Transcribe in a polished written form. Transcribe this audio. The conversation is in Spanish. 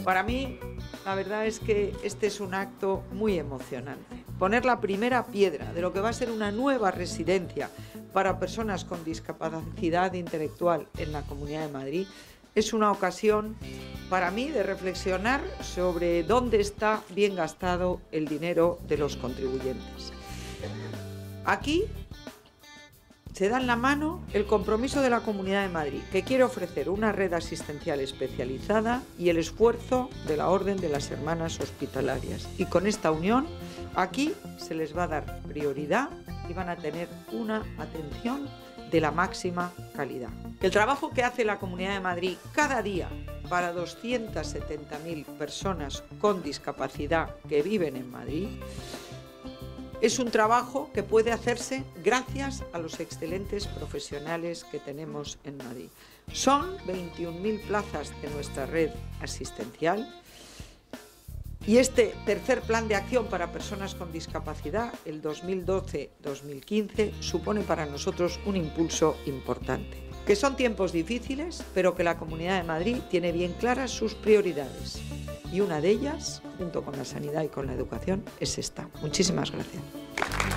Para mí, la verdad es que este es un acto muy emocionante. Poner la primera piedra de lo que va a ser una nueva residencia para personas con discapacidad intelectual en la Comunidad de Madrid es una ocasión para mí de reflexionar sobre dónde está bien gastado el dinero de los contribuyentes. Aquí se da en la mano el compromiso de la Comunidad de Madrid, que quiere ofrecer una red asistencial especializada, y el esfuerzo de la Orden de las Hermanas Hospitalarias. Y con esta unión, aquí se les va a dar prioridad y van a tener una atención de la máxima calidad. El trabajo que hace la Comunidad de Madrid cada día para 270.000 personas con discapacidad que viven en Madrid es un trabajo que puede hacerse gracias a los excelentes profesionales que tenemos en Madrid. Son 21.000 plazas de nuestra red asistencial y este tercer plan de acción para personas con discapacidad, el 2012-2015, supone para nosotros un impulso importante. Que son tiempos difíciles, pero que la Comunidad de Madrid tiene bien claras sus prioridades. Y una de ellas, junto con la sanidad y con la educación, es esta. Muchísimas gracias.